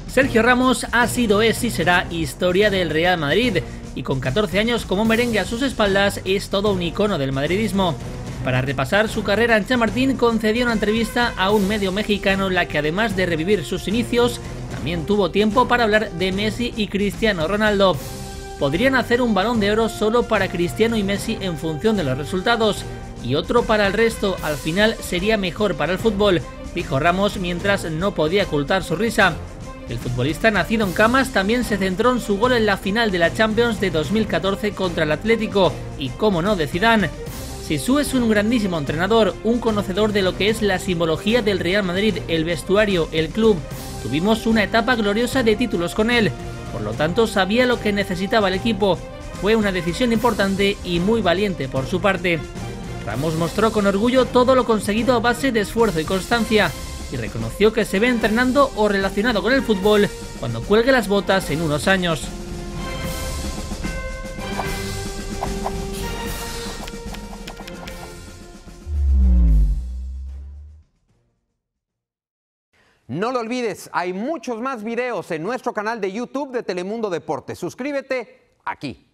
Sergio Ramos ha sido, es y será historia del Real Madrid, y con 14 años como merengue a sus espaldas es todo un icono del madridismo. Para repasar su carrera en Chamartín concedió una entrevista a un medio mexicano en la que, además de revivir sus inicios, también tuvo tiempo para hablar de Messi y Cristiano Ronaldo. Podrían hacer un Balón de Oro solo para Cristiano y Messi en función de los resultados, y otro para el resto, al final sería mejor para el fútbol, dijo Ramos mientras no podía ocultar su risa. El futbolista nacido en Camas también se centró en su gol en la final de la Champions de 2014 contra el Atlético, y cómo no, de Zidane. Zizou es un grandísimo entrenador, un conocedor de lo que es la simbología del Real Madrid, el vestuario, el club. Tuvimos una etapa gloriosa de títulos con él, por lo tanto sabía lo que necesitaba el equipo. Fue una decisión importante y muy valiente por su parte. Ramos mostró con orgullo todo lo conseguido a base de esfuerzo y constancia, y reconoció que se ve entrenando o relacionado con el fútbol cuando cuelgue las botas en unos años. No lo olvides, hay muchos más videos en nuestro canal de YouTube de Telemundo Deportes. Suscríbete aquí.